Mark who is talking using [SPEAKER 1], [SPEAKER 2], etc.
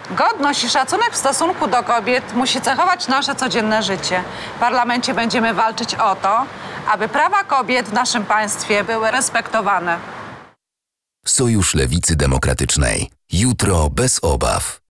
[SPEAKER 1] Godność i szacunek w stosunku do kobiet musi cechować nasze codzienne życie. W parlamencie będziemy walczyć o to, aby prawa kobiet w naszym państwie były respektowane.
[SPEAKER 2] Sojusz Lewicy Demokratycznej. Jutro bez obaw.